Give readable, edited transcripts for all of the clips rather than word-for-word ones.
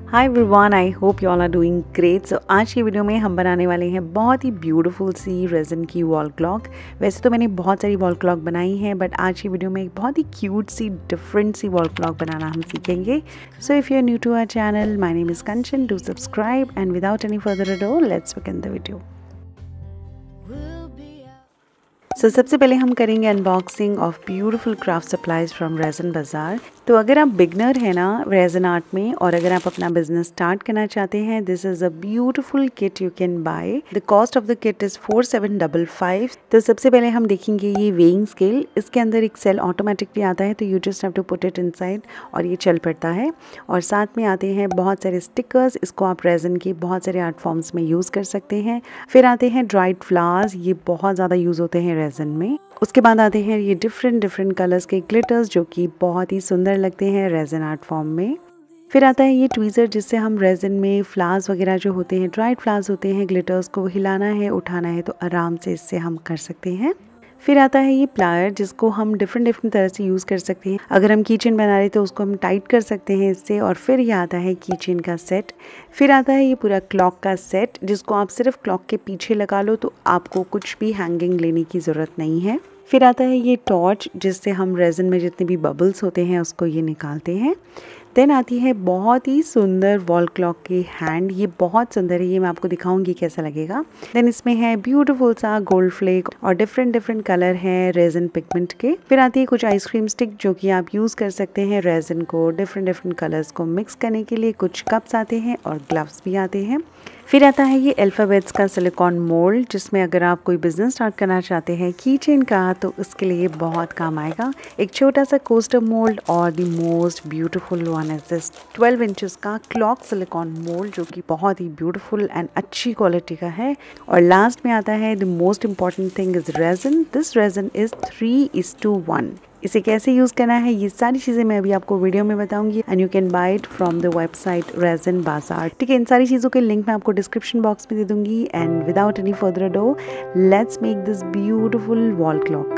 Hi everyone, I hope you all are doing great. So आज की video में हम बनाने वाले हैं बहुत ही ब्यूटीफुल सी रेज़न की वॉल क्लॉक। वैसे तो मैंने बहुत सारी वॉल क्लॉक बनाई हैं, बट आज की वीडियो में एक बहुत ही क्यूट सी डिफरेंट सी वॉल क्लॉक बनाना हम सीखेंगे। So if you are new to our channel, my name is Kanchan, do subscribe and without any further ado let's begin the video. सबसे पहले हम करेंगे unboxing of beautiful craft supplies from resin Bazaar. तो अगर आप बिगनर हैं ना रेज़न आर्ट में और अगर आप अपना बिजनेस स्टार्ट करना चाहते हैं, this is a beautiful kit you can buy. The cost of the kit is 4755। तो सबसे पहले हम देखेंगे ये वेइंग स्केल। इसके अंदर एक सेल ऑटोमेटिकली आता है, तो you just have to put it inside और ये चल पड़ता है। और साथ में आते हैं बहुत सारे स्टिकर्स। इसको आप रेज़न के बहुत सारे आर्ट फॉर्म्स में यूज़ कर सकते हैं। फिर आते हैं ड्राइड फ्लावर्स, ये बहुत ज़्यादा यूज़ होते हैं रेज़न में। उसके बाद आते हैं ये डिफरेंट कलर्स के ग्लिटर्स, जो कि बहुत ही सुंदर लगते हैं रेज़न आर्ट फॉर्म में। फिर आता है ये ट्वीज़र, जिससे हम रेज़न में फ्लावर्स वगैरह जो होते हैं, ड्राइड फ्लावर्स होते हैं, ग्लिटर्स को हिलाना है, उठाना है, तो आराम से इससे हम कर सकते हैं। फिर आता है ये प्लायर, जिसको हम डिफरेंट तरह से यूज़ कर सकते हैं। अगर हम कीचेन बना रहे तो उसको हम टाइट कर सकते हैं इससे। और फिर ये आता है कीचेन का सेट। फिर आता है ये पूरा क्लॉक का सेट, जिसको आप सिर्फ क्लॉक के पीछे लगा लो तो आपको कुछ भी हैंगिंग लेने की ज़रूरत नहीं है। फिर आता है ये टॉर्च, जिससे हम रेज़न में जितने भी बबल्स होते हैं उसको ये निकालते हैं। देन आती है बहुत ही सुंदर वॉल क्लॉक की हैंड। ये बहुत सुंदर है, ये मैं आपको दिखाऊंगी कैसा लगेगा। देन इसमें है ब्यूटीफुल सा गोल्ड फ्लेक और डिफरेंट कलर हैं रेज़न पिगमेंट के। फिर आती है कुछ आइसक्रीम स्टिक, जो कि आप यूज़ कर सकते हैं रेज़न को डिफरेंट कलर्स को मिक्स करने के लिए। कुछ कप्स आते हैं और ग्लव्स भी आते हैं। फिर आता है ये अल्फ़ाबेट्स का सिलिकॉन मोल्ड, जिसमें अगर आप कोई बिजनेस स्टार्ट करना चाहते हैं कीचेन का, तो उसके लिए बहुत काम आएगा। एक छोटा सा कोस्टर मोल्ड और the most beautiful one is this 12 inches का क्लॉक सिलिकॉन मोल्ड, जो कि बहुत ही ब्यूटीफुल एंड अच्छी क्वालिटी का है। और लास्ट में आता है the most important thing is resin. This resin is 3:1। इसे कैसे यूज़ करना है, ये सारी चीज़ें मैं अभी आपको वीडियो में बताऊंगी। And you can buy it from the website resin bazaar. ठीक है, इन सारी चीज़ों के लिंक मैं आपको डिस्क्रिप्शन बॉक्स में दे दूंगी। And without any further ado let's make this beautiful wall clock.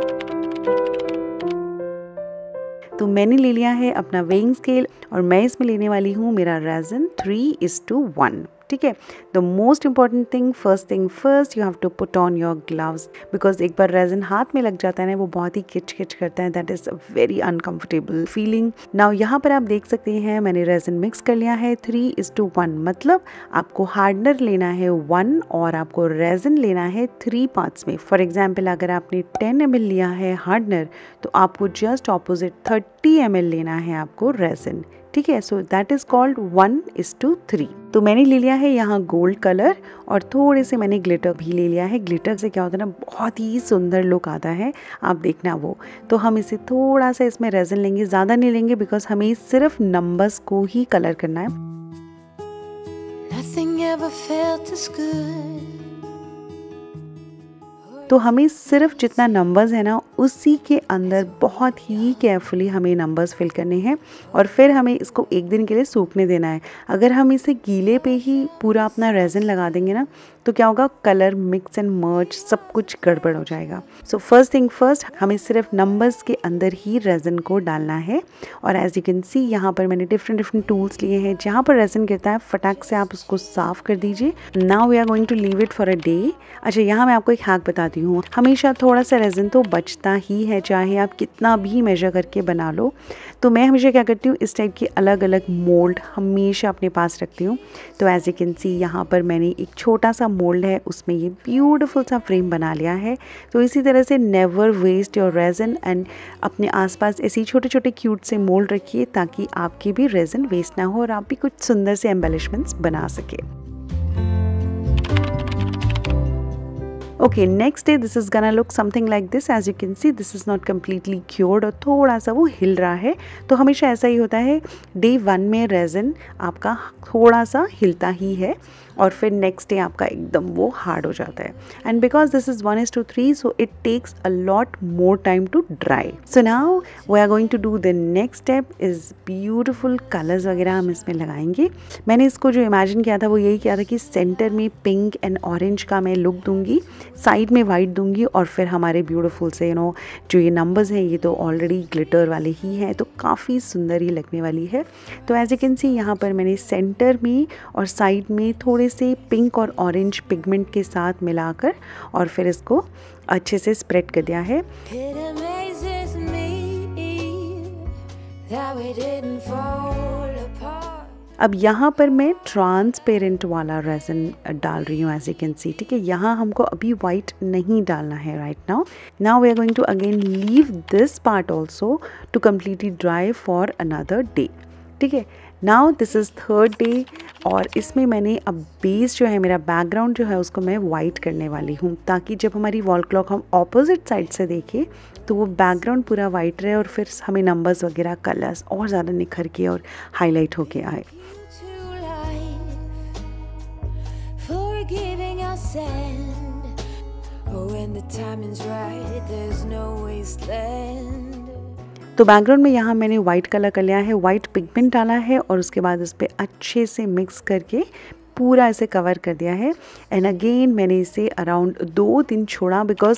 तो मैंने ले लिया है अपना वेइंग स्केल और मैं इसमें लेने वाली हूँ मेरा रेज़न 3:1। ठीक है, the most important thing first you have to put on your gloves, because एक बार रेज़न हाथ में लग जाता है ना, वो बहुत ही किच करता है। That is a very uncomfortable feeling. Now यहाँ पर आप देख सकते हैं मैंने रेज़न मिक्स कर लिया है 3:1। मतलब आपको हार्डनर लेना है 1 और आपको रेज़न लेना है 3 पार्ट्स में। फॉर एग्जाम्पल, अगर आपने 10 ml लिया है हार्डनर, तो आपको जस्ट ऑपोजिट 30 ml लेना है आपको रेज़न। ठीक है, सो दैट इज़ कॉल्ड 1:3। तो मैंने ले लिया है यहाँ गोल्ड कलर और थोड़े से मैंने ग्लिटर भी ले लिया है। ग्लिटर से क्या होता है ना, बहुत ही सुंदर लुक आता है, आप देखना वो। तो हम इसे थोड़ा सा इसमें रेज़न लेंगे, ज़्यादा नहीं लेंगे, बिकॉज हमें सिर्फ नंबर्स को ही कलर करना है। Nothing ever felt as good. तो हमें सिर्फ जितना नंबर्स है ना, उसी के अंदर बहुत ही केयरफुली हमें नंबर्स फिल करने हैं। और फिर हमें इसको एक दिन के लिए सूखने देना है। अगर हम इसे गीले पे ही पूरा अपना रेज़न लगा देंगे ना, तो क्या होगा, कलर मिक्स एंड मर्ज सब कुछ गड़बड़ हो जाएगा। सो फर्स्ट थिंग फर्स्ट, हमें सिर्फ नंबर्स के अंदर ही रेज़न को डालना है। और एज यू कैन सी, यहाँ पर मैंने डिफरेंट टूल्स लिए हैं। जहाँ पर रेज़न गिरता है, फटाक से आप उसको साफ कर दीजिए। Now we are going to leave it for a day. अच्छा, यहाँ मैं आपको एक हैक बताती हूँ। हमेशा थोड़ा सा रेज़न तो बचता ही है, चाहे आप कितना भी मेजर करके बना लो। तो मैं हमेशा क्या करती हूँ, इस टाइप के अलग मोल्ड हमेशा अपने पास रखती हूँ। तो एज यू कैन सी, यहाँ पर मैंने एक छोटा सा मोल्ड है, उसमें ये ब्यूटीफुल सा फ्रेम बना लिया है। तो इसी तरह से never waste your resin and अपने आसपास ऐसे छोटे क्यूट से मोल्ड रखिए, ताकि आपके भी रेज़न वेस्ट ना हो और आप भी कुछ सुंदर से एम्बेलिशमेंट्स बना सके। Okay, next day this is gonna look something like this. As you can see, this is not completely cured और थोड़ा सा वो हिल रहा है। तो हमेशा ऐसा ही होता है, डे 1 में रेज़न आपका थोड़ा सा हिलता ही है। और फिर नेक्स्ट डे आपका एकदम वो हार्ड हो जाता है। And because this is 1:3 so it takes a lot more time to dry. So now we are going to do the next step is beautiful colours वगैरह हम इसमें लगाएंगे। मैंने इसको जो इमेजिन किया था वो यही किया था कि सेंटर में पिंक एंड ऑरेंज का मैं लुक दूंगी, साइड में वाइट दूंगी, और फिर हमारे ब्यूटीफुल से जो ये नंबर्स हैं ये तो ऑलरेडी ग्लिटर वाले ही हैं, तो काफ़ी सुंदर ही लगने वाली है। तो एज यू कैन सी यहाँ पर मैंने सेंटर में और साइड में थोड़े से पिंक और ऑरेंज पिगमेंट के साथ मिलाकर और फिर इसको अच्छे से स्प्रेड कर दिया है। अब यहाँ पर मैं ट्रांसपेरेंट वाला रेज़न डाल रही हूँ एज यू कैन सी, ठीक है। यहाँ हमको अभी वाइट नहीं डालना है right now we are going to again leave this part also to completely dry for another day, ठीक है। Now this is third day और इसमें मैंने अब बेस जो है, मेरा बैकग्राउंड जो है उसको मैं वाइट करने वाली हूँ, ताकि जब हमारी वॉल क्लॉक हम ऑपोजिट साइड से देखें तो वो बैकग्राउंड पूरा वाइट रहे और फिर हमें नंबर्स वगैरह कलर्स और ज़्यादा निखर के और हाईलाइट होके आए। तो बैकग्राउंड में यहाँ मैंने वाइट कलर कर लिया है, वाइट पिगमेंट डाला है और उसके बाद उस पर अच्छे से मिक्स करके पूरा ऐसे कवर कर दिया है। एंड अगेन मैंने इसे अराउंड 2 दिन छोड़ा बिकॉज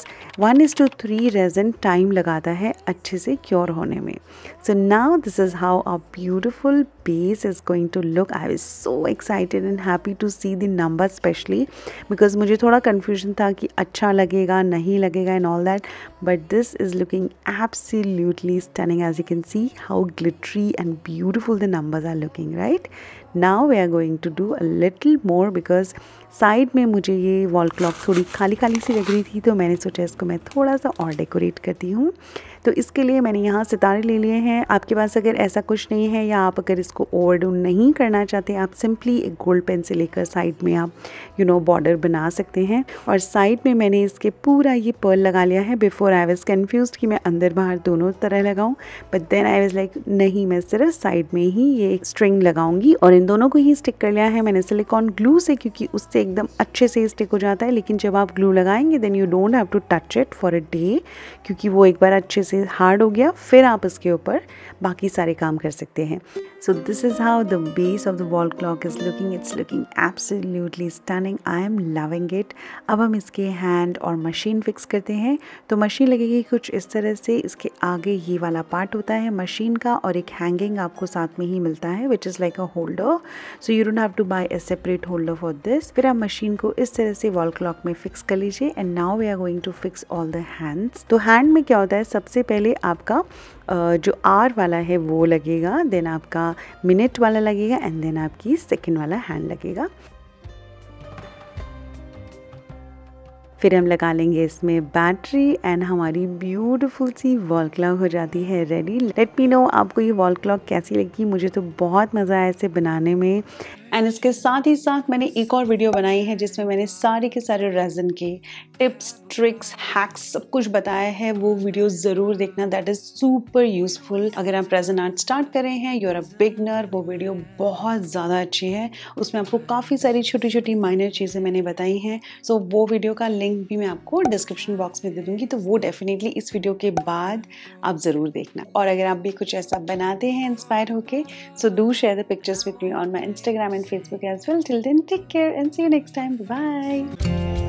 1:3 रेज़न टाइम लगाता है अच्छे से क्योर होने में। So now this is how a beautiful base is going to look. I was so excited and happy to see the number specially because मुझे थोड़ा कन्फ्यूजन था कि अच्छा लगेगा नहीं लगेगा and all that, but this is looking absolutely stunning as you can see how glittery and beautiful the numbers are looking right. Now we are going to do a little more because side में मुझे ये wall clock थोड़ी खाली खाली सी लग रही थी, तो मैंने सोचा इसको मैं थोड़ा सा और डेकोरेट करती हूँ। तो इसके लिए मैंने यहाँ सितारे ले लिए हैं। आपके पास अगर ऐसा कुछ नहीं है या आप अगर इसको ओवरडू नहीं करना चाहते, आप सिंपली एक गोल्ड पेन से लेकर साइड में आप बॉर्डर बना सकते हैं। और साइड में मैंने इसके पूरा ये पर्ल लगा लिया है। बिफोर आई वाज कन्फ्यूज्ड कि मैं अंदर बाहर दोनों तरह लगाऊं, but then I was like नहीं, मैं सिर्फ साइड में ही ये एक स्ट्रिंग लगाऊंगी और इन दोनों को ही स्टिक कर लिया है मैंने सिलिकॉन ग्लू से, क्योंकि उससे एकदम अच्छे से स्टिक हो जाता है। लेकिन जब आप ग्लू लगाएंगे then you don't have to touch it for a day, क्योंकि वो एक बार अच्छे से हार्ड हो गया फिर आप इसके ऊपर बाकी सारे काम कर सकते हैं। So this is how the base of the wall clock is looking. It's looking absolutely stunning. I am loving it. अब हम इसके हैंड और मशीन फिक्स करते हैं। तो मशीन लगेगी कुछ इस तरह से। इसके आगे ये वाला पार्ट होता है मशीन का और एक हैंगिंग आपको साथ में ही मिलता है which is like a holder. So you don't have to buy a separate holder for this. फिर आप मशीन को इस तरह से वॉल क्लॉक में फिक्स कर लीजिए। And now we are going to fix all the hands. तो हैंड में क्या होता है, सबसे पहले आपका जो आर वाला है वो लगेगा, देन आपका मिनट वाला लगेगा एंड देन आपकी सेकंड वाला हैंड लगेगा। फिर हम लगा लेंगे इसमें बैटरी एंड हमारी ब्यूटीफुल सी वॉल क्लॉक हो जाती है रेडी। लेट मी नो आपको ये वॉल क्लॉक कैसी लगी। मुझे तो बहुत मज़ा आया इसे बनाने में। एंड इसके साथ ही साथ मैंने एक और वीडियो बनाई है जिसमें मैंने सारे के सारे रेज़न के टिप्स, ट्रिक्स, हैक्स सब कुछ बताया है। वो वीडियो ज़रूर देखना, दैट इज़ सुपर यूजफुल। अगर आप रेज़न आर्ट स्टार्ट कर रहे हैं, यू आर अ बिगनर, वो वीडियो बहुत ज़्यादा अच्छी है। उसमें आपको काफ़ी सारी छोटी छोटी माइनर चीज़ें मैंने बताई हैं। सो वो वीडियो का लिंक भी मैं आपको डिस्क्रिप्शन बॉक्स में दे दूँगी, तो वो डेफिनेटली इस वीडियो के बाद आप ज़रूर देखना। और अगर आप भी कुछ ऐसा बनाते हैं इंस्पायर होके, so do share the pictures with me on my Instagram and Facebook as well. Till then, take care and see you next time. Bye.